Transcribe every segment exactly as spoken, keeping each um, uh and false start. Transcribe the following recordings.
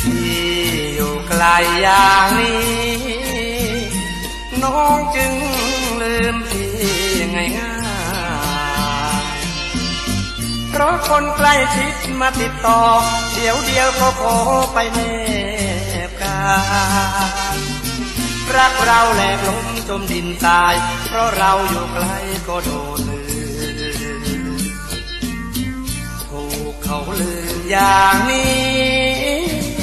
ที่อยู่ไกลอย่างนี้น้องจึงลืมพี่ง่ายง่ายเพราะคนใกล้ชิดมาติดต่อเดี๋ยวเดียวก็ขอไปแนบกายรักเราแหลกล้มจมดินตายเพราะเราอยู่ไกลก็โดนลืมถูกเขาลืมอย่างนี้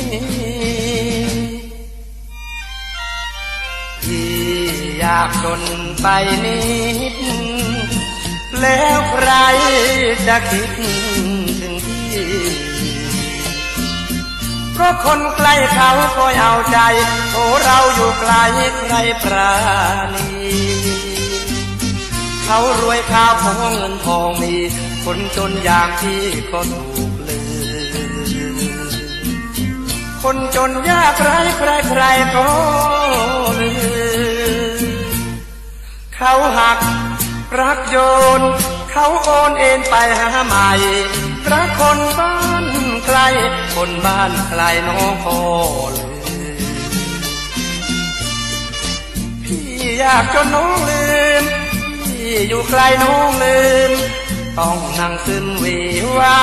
ที่อยากจนไปนิดแล้วใครจะคิดถึงพี่ก็คนใกล้เขาก็เอาใจโอ้เราอยู่ไกลใครปราณีเขารวยข้าวของเงินทองมีคนจนอย่างพี่ก็ถูกลืมคนจนยากไร้ใครใครก็ลืมเขาหักรักโยนเขาโอนเอ็นไปหาใหม่รักคนบ้านไกลคนบ้านไกลน้องพอเลยพี่อยากจนน้องลืมพี่อยู่ไกลน้องลืมต้องนั่งซึมวิวา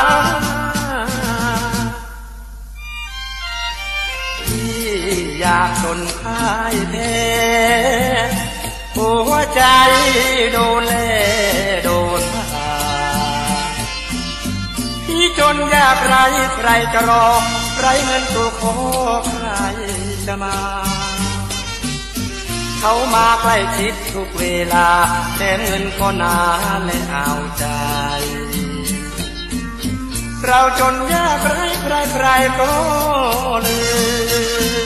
พี่อยากจนพ่ายแพ้หัวใจโดนเล่โดนพาพี่จนยากไรใครจะรอไรเงินตัวขอใครจะมาเขามาใกล้ชิดทุกเวลาแต่เงินก็นานและเอาใจเราจนยากไรใครใครก็ลืม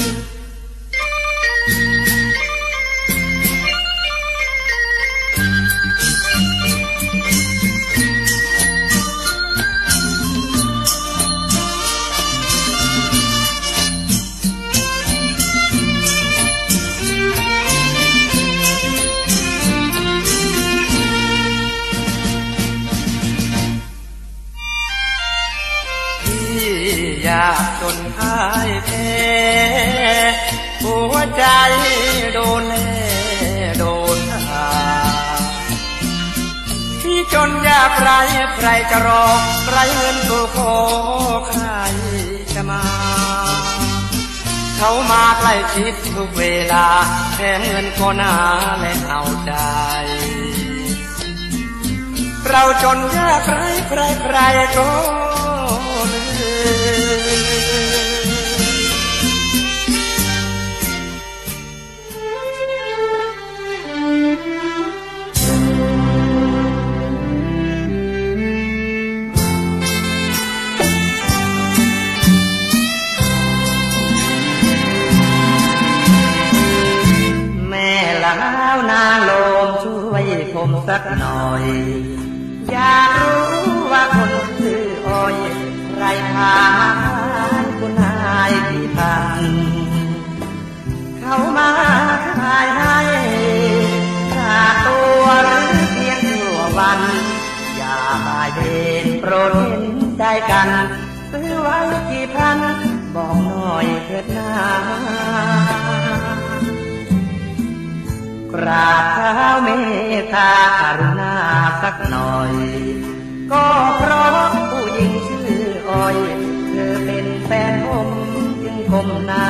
อยากจนพ่ายแพ้หัวใจโดนเล่โดนหาที่จนยากไรใครจะรอไรเงินตัวขอใครจะมาเขามาใกล้ชิดทุกเวลาแค่เงินก็นาและเอาใจเราจนยากไรใครใครก็แล้วนางลมช่วยผมสักหน่อยอยากรู้ว่าคนชื่ออ้อยใครพาคุณนายกี่พันเขามาขายให้ค่าตัวหรือเพียงชั่ววันอย่าบายเบนโปรดเห็นใจกันซื้อไว้กี่พันบอกหน่อยเถิดนะกราบเท้าเมตตากรุณาสักหน่อยก็เพราะผู้หญิงชื่ออ้อยเธอเป็นแฟนผมจึงก้มหน้า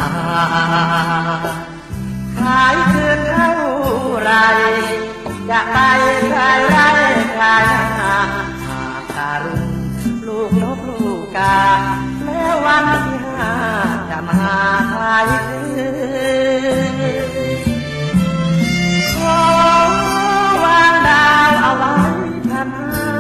ขายเกินเท่าไรจะไปขายไรขายนาหากการุณลูกนกลูกกาแล้ววันที่ห้าจะมาขายคืนขอวางดาวเอาไว้พันห้า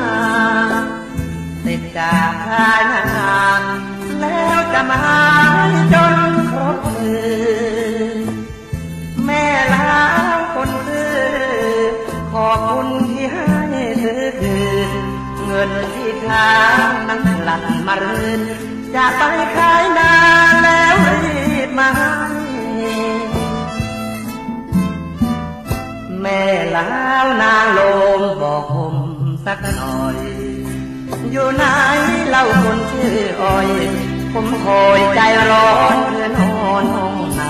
ติดจากขายนานแล้วจะมาจนครบคืนแม่ล้างคนซื้อขอบคุณที่ให้ซื้อคืนเงินที่ค้างนั้นหลั่นมารืนจะไปขายนาแล้วรีบมาแม่ล้าวนางลมบอกผมสักหน่อยอยู่ไหนเล่าคนชื่ออ้อยผผมคอยใจร้อนเพื่อนอนห้องใน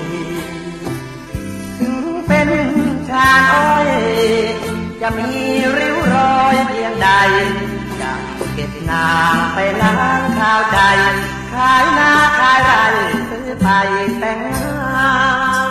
ถึงเป็นชาอ้อยจะมีริ้วรอยเพียงใดจะเก็บนางไปล้างข้าวใจขายนาขายไร่ซื้อไปแต่งงาน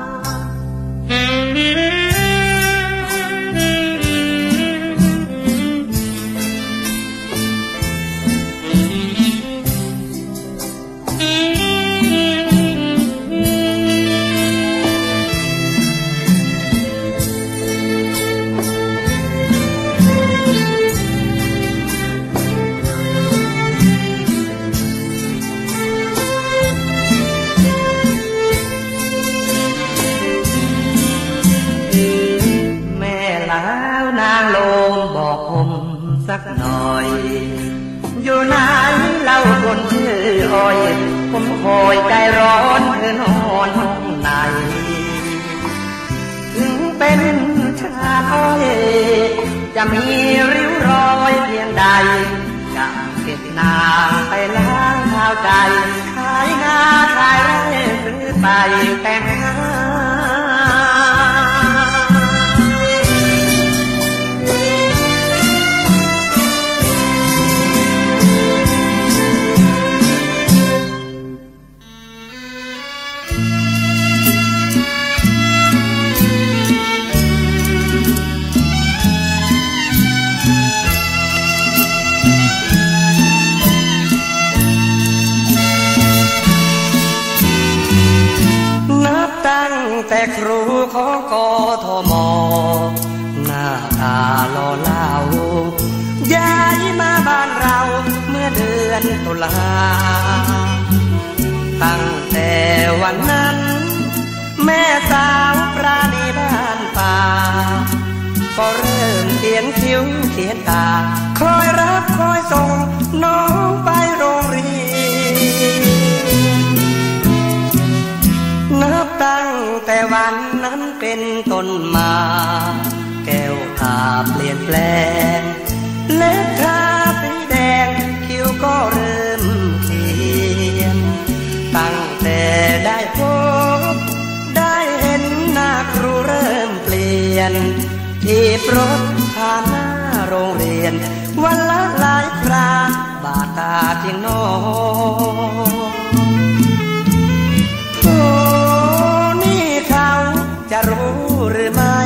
นางลมบอกผมสักหน่อยอยู่ไหนเล่าคนชื่ออ้อยผมคอยใจร้อนเธอนอนห้องในถึงเป็นชาอ้อยจะมีริ้วรอยเพียงใดจะเก็บนางไปล้างเท้าใจขายงาขายไร่ซื้อไปแต่งงานตั้งแต่ครูของกทม.หน้าตาหล่อเหลาย้ายมาบ้านเราเมื่อเดือนตุลาตั้งแต่วันนั้นแม่สาวปราณีบ้านป่าก็เริ่มเขียนคิ้วเขียนตาคอยรับคอยส่งน้องไปโรงเรียนนับตั้งแต่วันนั้นเป็นต้นมาแก้วตาเปลี่ยนแปลงเล็บทาสีแดงคิ้วก็เริ่มเขียนตั้งแต่ได้พบได้เห็นหน้าครูเริ่มเปลี่ยนที่รถผ่านหน้าโรงเรียนวันละหลายคราบาดตาเพียงน้องจะรู้หรือไม่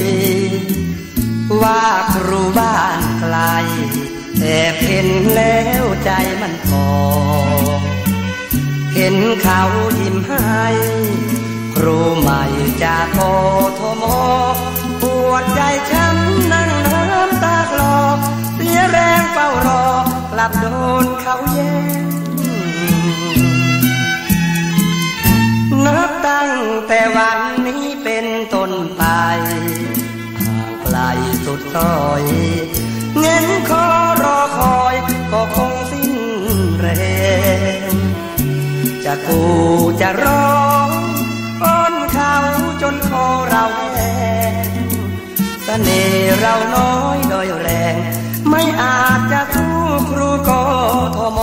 ว่าครูบ้านไกลแต่เห็นแล้วใจมันพอเห็นเขายิ้มให้ครูใหม่จากกทม.ปวดใจช้ำนั่งน้ำตาคลอเสียแรงเฝ้ารอกลับโดนเขาแย่งนับตั้งแต่วันนี้เป็นต้นไปห่างไกลสุดซอยเงินขอรอคอยก็คงสิ้นแรงจะกูจะร้องอ้อนเขาจนคอเราแห้งเสน่ห์เราน้อยโดยแรงไม่อาจจะสู้ครูกทม.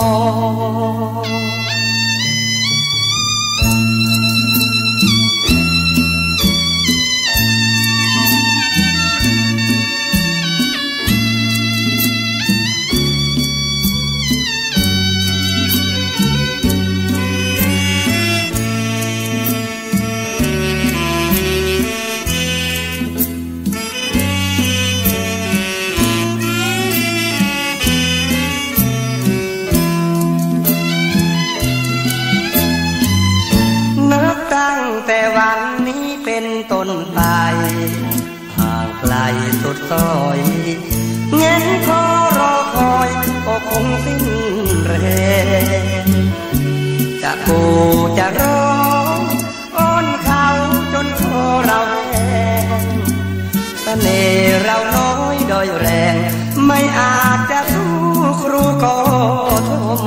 แต่วันนี้เป็นต้นไปห่างไกลสุดซอยเงินขอรอคอยก็คงสิ้นแรงจะกูจะร้องอ้อนเขาจนคอเราแห้งเสน่ห์เราน้อยโดยแรงไม่อาจจะสู้ครูกทม.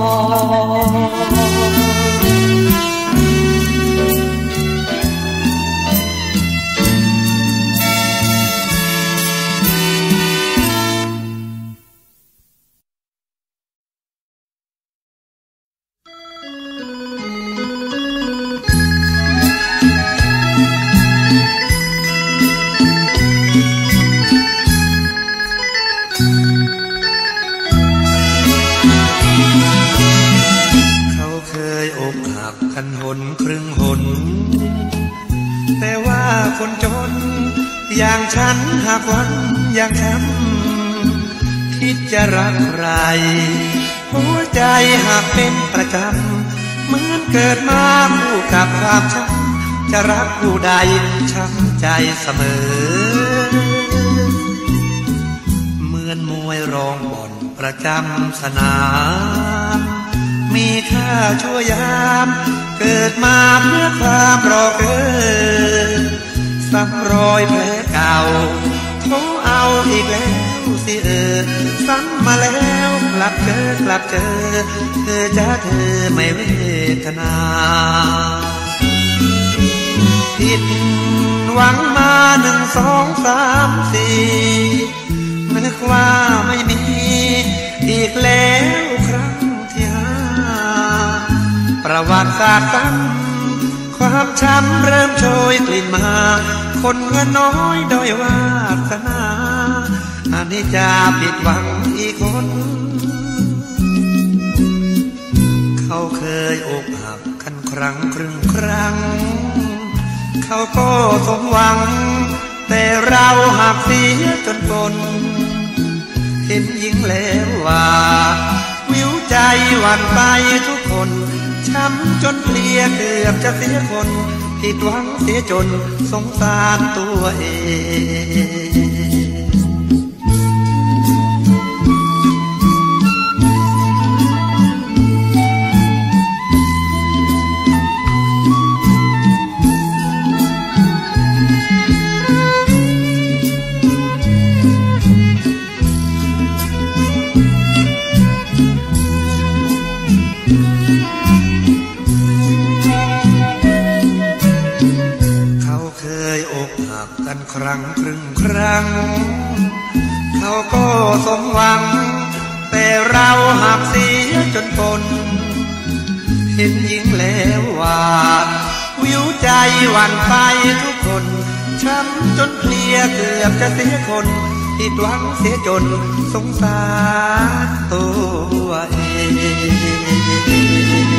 กันหนครึ่งหนแต่ว่าคนจนอย่างฉันหากวันอย่างฉันคิดจะรักใครหัวใจหากเป็นประจำเหมือนเกิดมาคู่กับความช้ำจะรักผู้ใดช้ำใจเสมอเหมือนมวยรองบ่อนประจำสนามมีค่าชั่วยามเกิดมาเพื่อความรอเกินซ้ำรอยแผลเก่าโทเอาอีกแล้วสิเออซ้ำมาแล้วกลับเจอกลับเจอเธอจะเธอไม่เวทนาผิดหวังมาหนึ่งสองสามสี่นึกว่าไม่มีอีกแล้วครั้งที่ห้าประวัติศาสตร์ซ้ำความช้ำเริ่มโชยกลิ่นมาคนเงินน้อยด้อยวาสนาอันนี้จะผิดหวังอีกคนเขาเคยอกหักกันครั้งครึ่งครั้งเขาก็สมหวังแต่เราหักเสียจนปนเห็นยิ่งแล้วว่าวิวใจหวั่นไปทุกคนช้ำจนเพลียเกือบจะเสียคนผิดหวังเสียจนสงสารตัวเองกันครั้งครึ่งครั้งเขาก็สมหวังแต่เราหักเสียจนปนเห็นยิ่งแล้วว่าวิวใจหวั่นไปทุกคนช้ำจนเพลียเกือบจะเสียคนผิดหวังเสียจนสงสารตัวเอง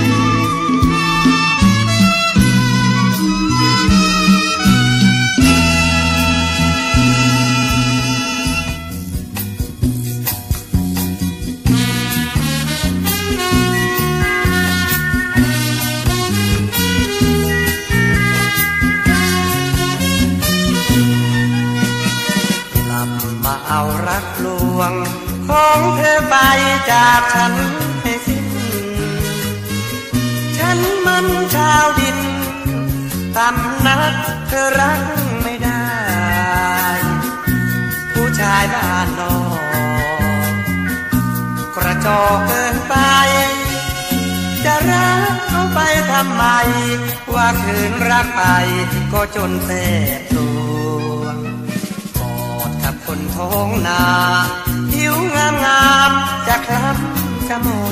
เอารักลวงของเธอไปจากฉันให้สิ้นฉันมันชาวดินตำนักเธอรักไม่ได้ผู้ชายบ้านนอกกระจอกเกินไปจะรักเขาไปทำไมว่าคืนรักไปก็จนแสบตัวคนท้องนาผิวงามงามจะคล้ำจะมน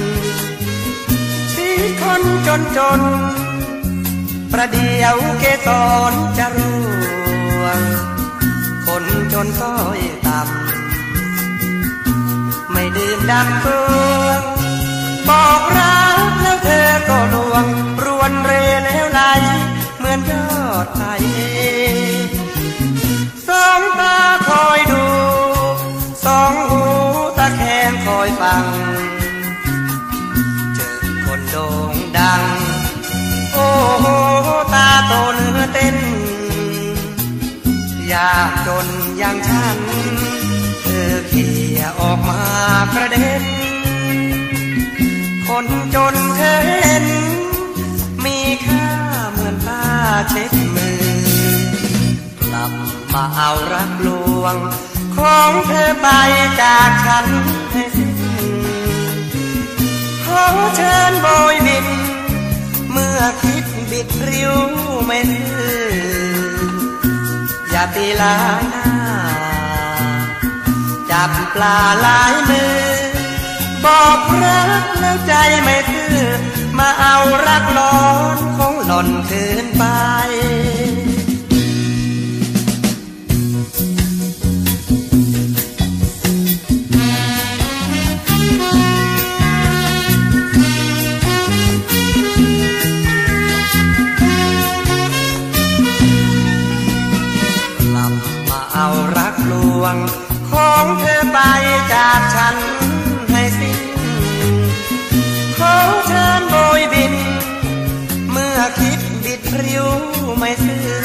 ชีวิตคนจนจนประเดี๋ยวเกสรจะร่วงคนจนต้อยต่ำไม่ดื่มดำเฟืองบอกรักแล้วเธอก็ลวงรวนเรแล้วไหลเหมือนยอดไผ่สองตาคอยดูสองหูตาแคงคอยฟังเจอคนโด่งดังโอ้โหตาโตเนื้อเต้นอยากจนอย่างฉันเธอเขี่ยออกมากระเด็นคนจนเธอเห็นมีค่าเหมือนผ้าเช็ดมือกลับมาเอารักลวงของเธอไปจากฉันให้สิ้นขอเชิญโบยบินเมื่อคิดบิดริ้วไม่ซื่ออย่าตีลายหน้าจับปลาหลายมือบอกรักแล้วใจไม่ซื่อมาเอารักร้อนของหล่อนคืนไปเคิดบิดริ้วไม่ซื่อ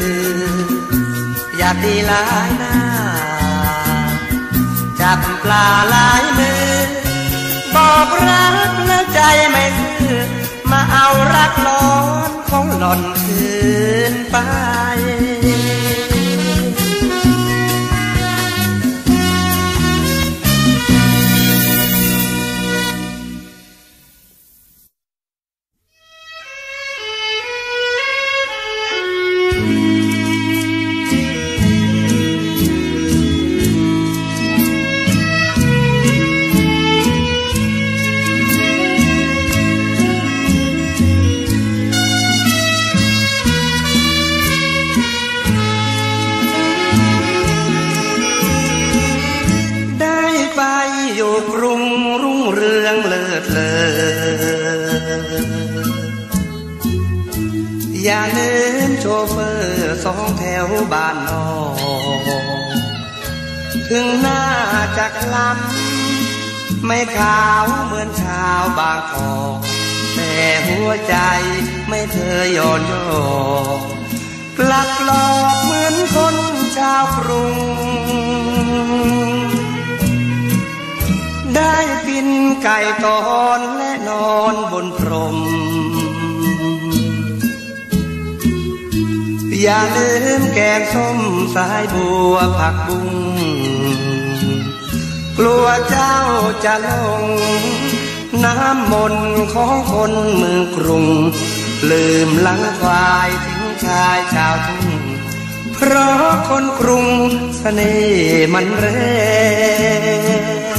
อยากดีหลายหน้าจับปลาหลายมือบอกรักแล้วใจไม่ซื่อมาเอารักร้อนของหล่อนคืนไปกรุงรุ่งเรืองเลิศเลออย่าลืมโชเฟอร์สองแถวบ้านนอกถึงหน้าจะคล้ำไม่ขาวเหมือนชาวบางกอกแต่หัวใจไม่เคยย่อนย่อกลักหลอกเหมือนคนชาวกรุงได้กินไก่ตอนและนอนบนพรมอย่าลืมแกงส้มสายบัวผักบุ้งกลัวเจ้าจะลงน้ำมนต์ของคนเมืองกรุงลืมหลังควายทิ้งชายชาวทุ่งเพราะคนกรุงเสน่ห์มันแรง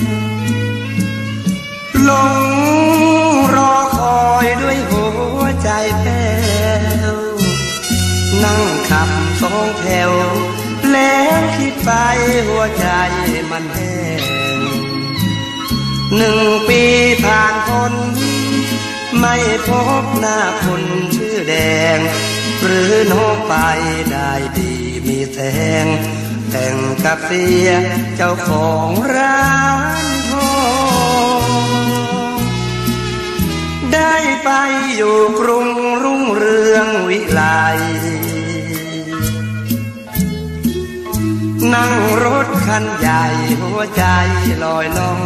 ลงรอคอยด้วยหัวใจแผ้วนั่งขับสองแถวแล้วคิดไปหัวใจมันแห้งหนึ่งปีผ่านพ้นไม่พบหน้าคนชื่อแดงหรือน้องไปได้ดีมีแทงแต่งกับเสียเจ้าของร้านทองได้ไปอยู่กรุงรุ่งเรืองวิไลนั่งรถคันใหญ่หัวใจลอยล่อง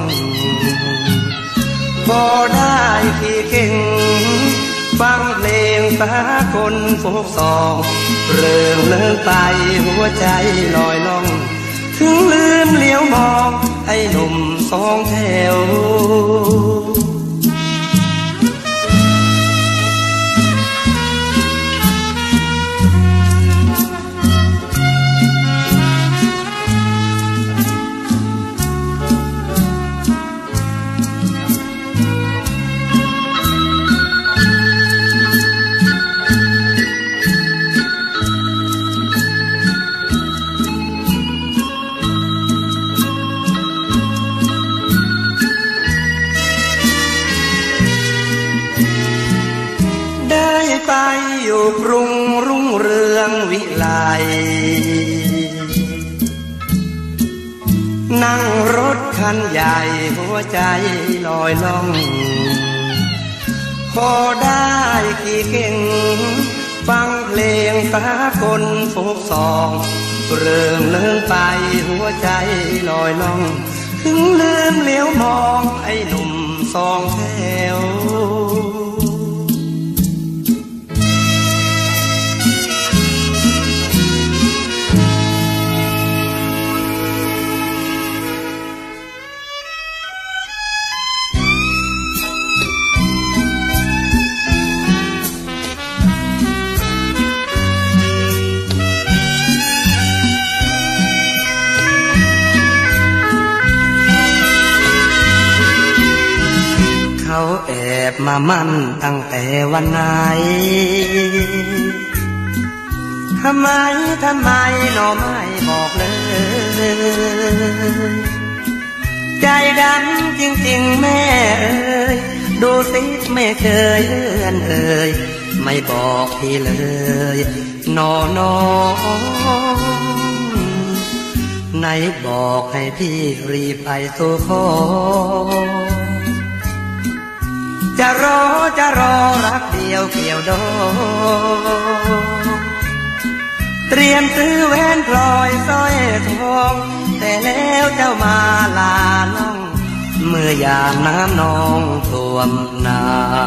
พอได้ขี่เก่งฟังเพลงสากลโฟกซองเริ่มเลิกไปหัวใจลอยล่องถึงลืมเลี้ยวมองไอ้หนุ่มสองแถวไปอยู่กรุงรุ่งเรืองวิไลนั่งรถคันใหญ่หัวใจลอยล่องพอได้ขี่เก่งฟังเพลงสากลโฟกซองเริ่มเลื่อนไปหัวใจลอยล่องถึงลืมเลี้ยวมองไอ้หนุ่มสองแถวเขาแอบมามั่นตั้งแต่วันไหนทำไมทำไมหนอไม่บอกเลยใจดำจริงๆแม่เอ๋ยดูสิไม่เคยเอื้อนเอ่ยไม่บอกพี่เลยนอนองไหนบอกให้พี่รีบไปสู่ขอจะรอจะรอรักเดียวยวเกี่ยวดอกเตรียมซื้อแหวนพลอยสร้อยทองแต่แล้วเจ้ามาลาน้องเมื่อยามน้ำนองท่วมนา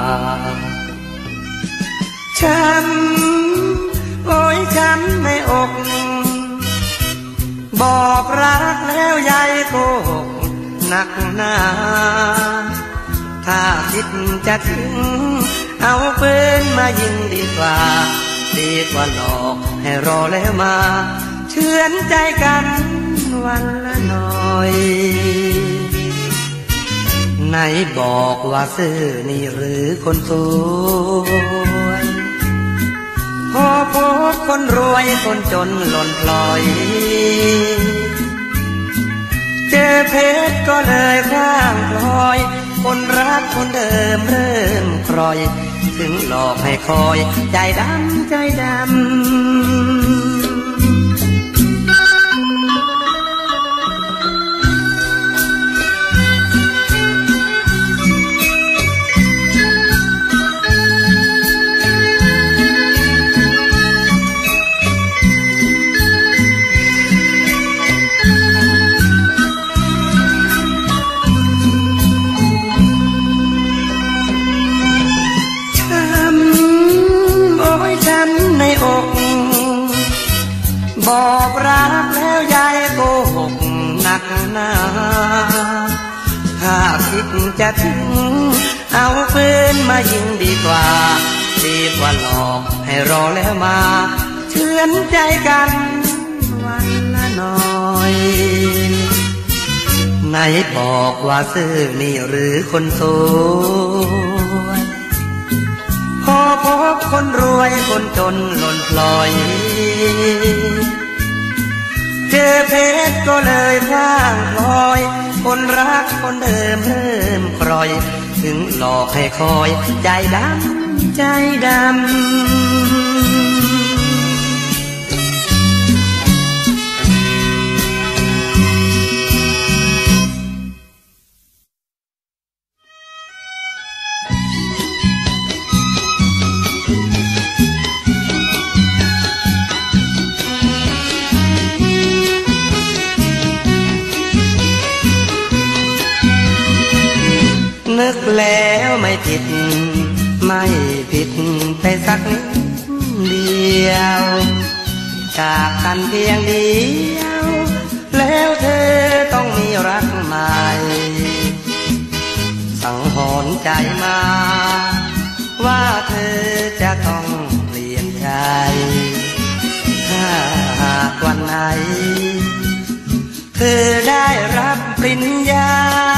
ช้ำโอ้ยช้ำในอกบอกรักแล้วยายโกหกหนักหนาถ้าคิดจะถึงเอาปืนมายิงดีกว่าดีกว่าหลอกให้รอแล้วมาเชื่อนใจกันวันละหน่อยไหนบอกว่าซื่อนี่หรือคนสวยพอพบคนรวยคนจนหล่นพลอยเจอเพชรก็เลยข้างพลอยคนรักคนเดิมเริ่มครอยถึงหลอกให้คอยใจดำใจดำบอกรักแล้วยายโกหกหนักหนาถ้าคิดจะถึงเอาปืนมายิงดีกว่าดีกว่าหลอกให้รอแล้วมาเชื่อนใจกันวันละหน่อยไหนบอกว่าซื่อนี่หรือคนสวยพอพบคนรวยคนจนหล่นพลอยเจอเพชรก็เลยพร่างพลอยคนรักคนเดิมเริ่มครอยถึงหลอกให้คอยใจดำใจดำนึกแล้วไม่ผิดไม่ผิดไปสักนิดเดียวจากกันเพียงเดียวแล้วเธอต้องมีรักใหม่สังหรณ์ใจมาว่าเธอจะต้องเปลี่ยนใจถ้าหากวันไหนเธอได้รับปริญญา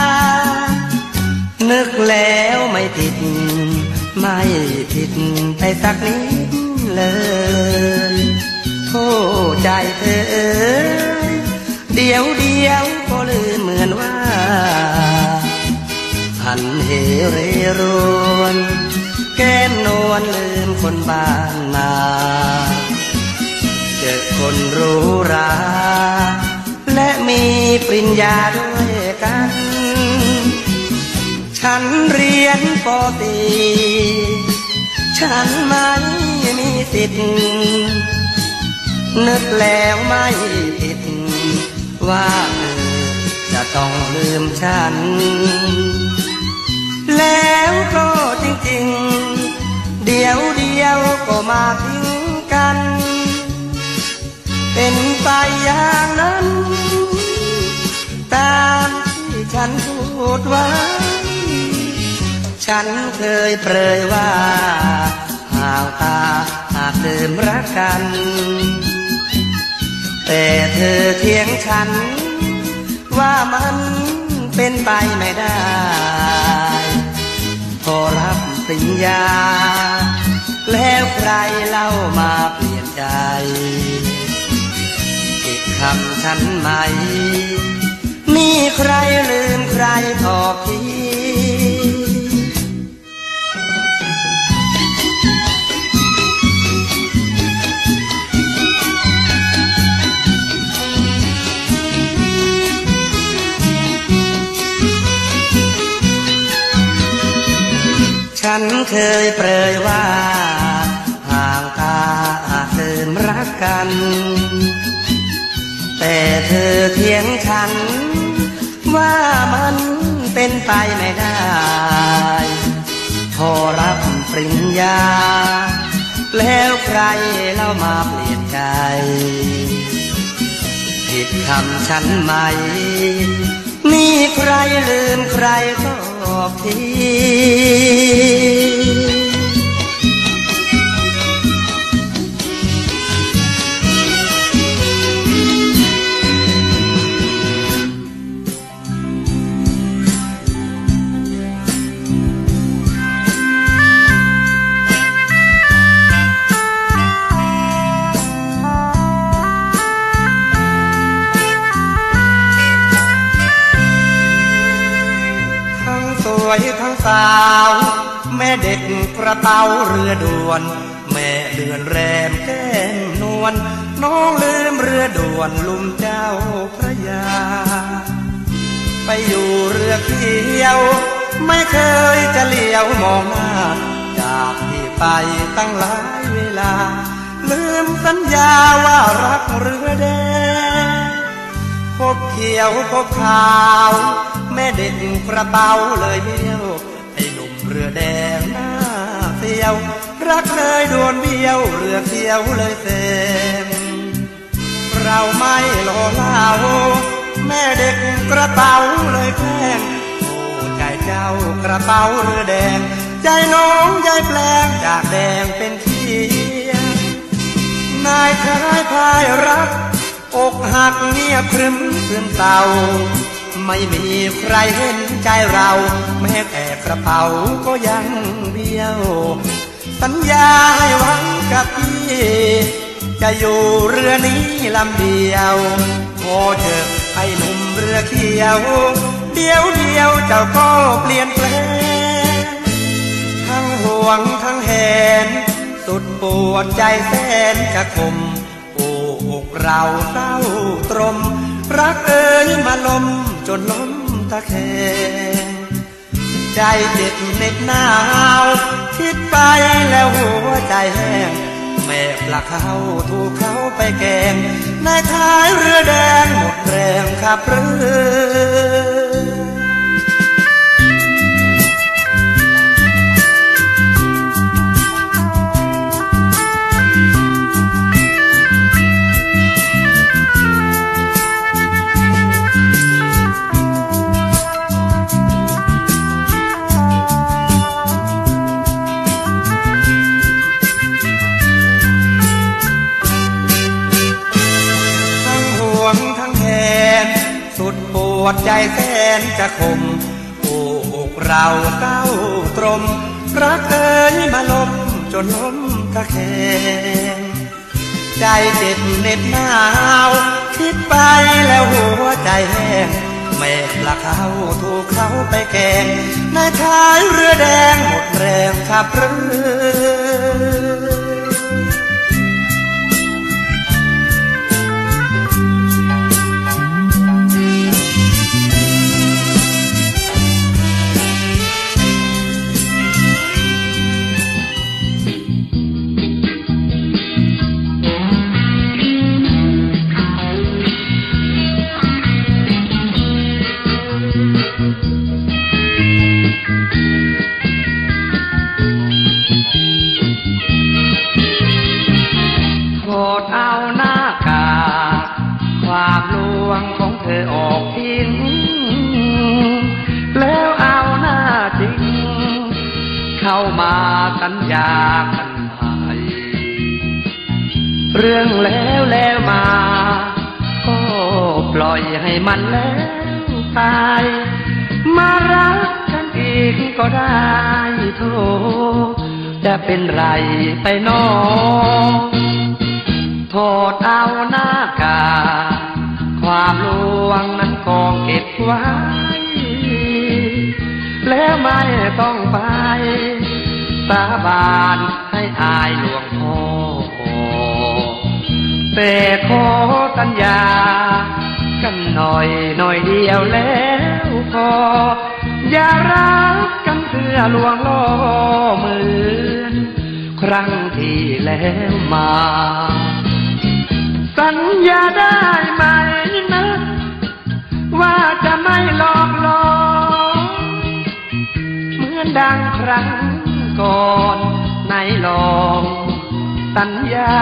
นึกแล้วไม่ผิดไม่ผิดไปสักนิดเลยโทษใจเธอเอ๋ยเดี๋ยวเดียวก็ลืมเหมือนว่าหันเหเรรวนแก้มนวลลืมคนบ้านนาเจอคนรู้ราและมีปริญญาด้วยกันฉันเรียนป.ตรีฉันไม่มีสิทธิ์นึกแล้วไม่ผิดว่าเธอจะต้องลืมฉันแล้วก็จริงๆเดี๋ยวเดียวก็มาทิ้งกันเป็นไปอย่างนั้นตามที่ฉันพูดไว้ฉันเคยเปรยว่าห่างตาหากลืมรักกันแต่เธอเถียงฉันว่ามันเป็นไปไม่ได้พอรับปริญญาแล้วใครเล่ามาเปลี่ยนใจอีกคำฉันไหมมีใครลืมใครตอบทีฉฉันเคยเปรยว่าห่างตาเติมรักกันแต่เธอเถียงฉันว่ามันเป็นไปไม่ได้พอรับปริญญาแล้วใครเล่ามาเปลี่ยนใจผิดคำฉันไหมนี่ใครลืมใครก็บอกทีทั้งสาวแม่เด็กกระเป๋าเรือด่วนแม่เดือนแรมแก้มนวลน้องลืมเรือด่วนลุ่มเจ้าพระยาไปอยู่เรือเขียวไม่เคยจะเลี้ยวมองหน้าจากที่ไปตั้งหลายเวลาลืมสัญญาว่ารักเรือแดงพบเขียวพบขาวแม่เด็กกระเป๋าเลยเบี้ยวไอ้หนุ่มเรือแดงหน้าเสียวรักเลยด่วนเบี้ยวเรือเขียวเลยเต็มเราไม่หล่อเล่าแม่เด็กกระเป๋าเลยแกล้งโอ้ใจเจ้ากระเป๋าเรือแดงใจน้องใจแปลงจากแดงเป็นเขียวนายชายพายรักอกหักเงียบครึ้มเพื่อนเต่าไม่มีใครเห็นใจเราแม้แต่กระเป๋าก็ยังเบี้ยวสัญญาให้หวังกับพี่จะอยู่เรือนี้ลำเดียวพอเถอะไอ้หนุ่มเรือเขียวเดียวเดียวเจ้าก็เปลี่ยนแปลงทั้งห่วงทั้งแหนสุดปวดใจแสนจะคมโอ้อกเราเศร้าตรมรักเอ่ยมาลมจนล้มตะแคงใจเจ็บเหน็บหนาวคิดไปแล้วหัวใจแห้งแม่ปลาเขาถูกเขาไปแกงในท้ายเรือแดงหมดแรงขับเรือปวดใจแสนจะคมโอ้อกเราเศร้าตรมรักเอ่ยมาลมจนล้มตะแคงใจเจ็บเหน็บหนาวคิดไปแล้วหัวใจแห้งแม่ปลาเขาถูกเขาไปแกงในท้ายเรือแดงหมดแรงขับเรือเข้ามาสัญญากันใหม่เรื่องแล้วแล้วมาก็ปล่อยให้มันแล้วตายมารักกันอีกก็ได้โทษจะเป็นไรไปน้องโทษเอาหน้ากาความลวงนั้นกองเก็บไว้แล้วไม่ต้องไปสาบานให้อายหลวงพ่อแต่ขอสัญญากันหน่อยหน่อยเดียวแล้วพออย่ารักกันเพื่อลวงล่อเหมือนครั้งที่แล้วมาสัญญาได้ไหมนะว่าจะไม่หลอกลวงเหมือนดังครั้งก่อนในลองสัญญา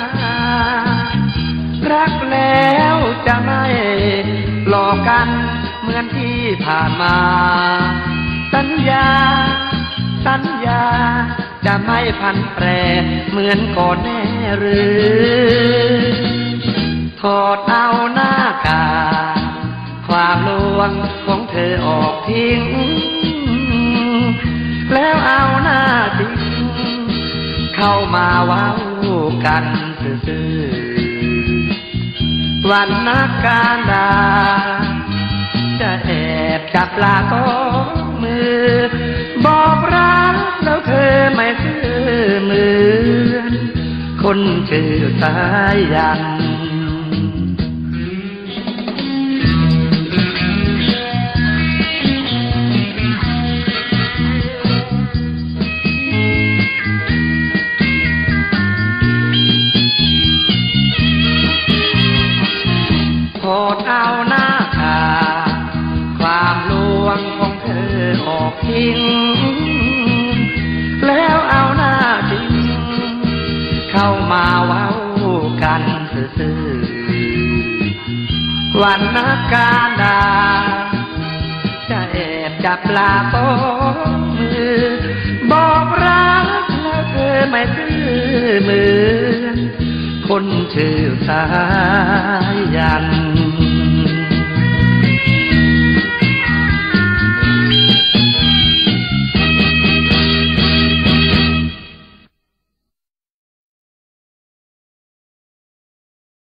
รักแล้วจะไม่หลอกกันเหมือนที่ผ่านมาสัญญาสัญญาจะไม่พันแปรเหมือนก่อนแน่หรือถอดเอาหน้ากากความลวงของเธอออกทิ้งแล้วเอาหน้าจริงเข้ามาเว้ากันซื่อๆวันนักการดาจะแอบจับลาก็มือบอกรักแล้วเธอไม่ซื่อเหมือนคนชื่อสายันถอดเอาหน้ากากความลวงของเธอออกทิ้งแล้วเอาหน้าจริงเข้ามาเว้ากันซื่อๆวันนักการดาจะแอบจับลาต้นมือบอกรักแล้วเธอไม่ซื่อเหมือนคนชื่อสายัน